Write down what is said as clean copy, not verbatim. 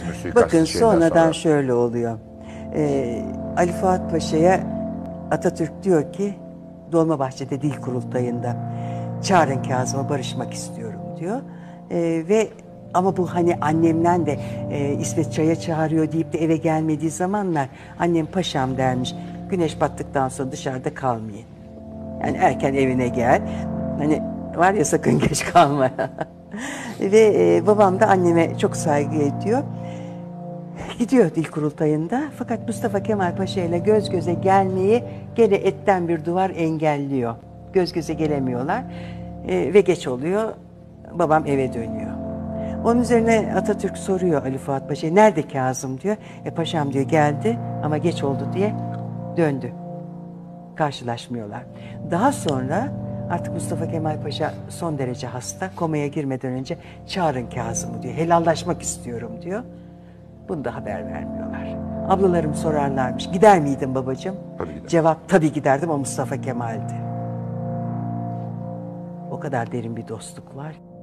mü suikast Bakın şeyinden sonradan sonra? şöyle oluyor. Ali Fuat Paşa'ya Atatürk diyor ki Dolmabahçe'de dil kurultayında çağırın Kazım'ı, barışmak istiyorum diyor. Ve ama bu hani annemden de İsmet Çay'a çağırıyor deyip de eve gelmediği zamanlar annem paşam dermiş. Güneş battıktan sonra dışarıda kalmayın. Yani erken evine gel. Hani var ya, sakın geç kalma. Ve babam da anneme çok saygı ediyor. Gidiyor dil kurultayında, fakat Mustafa Kemal Paşa ile göz göze gelmeyi gene etten bir duvar engelliyor. Göz göze gelemiyorlar. Ve geç oluyor. Babam eve dönüyor. Onun üzerine Atatürk soruyor Ali Fuat Paşa'ya, nerede Kazım diyor. Paşam diyor geldi ama geç oldu diye döndü. Karşılaşmıyorlar. Daha sonra artık Mustafa Kemal Paşa son derece hasta. Komaya girmeden önce çağırın Kazım'ı diyor. Helallaşmak istiyorum diyor. Bunu da haber vermiyorlar. Ablalarım sorarlarmış. Gider miydin babacığım? Tabii gider. Cevap, tabii giderdim, o Mustafa Kemal'di. O kadar derin bir dostluk var.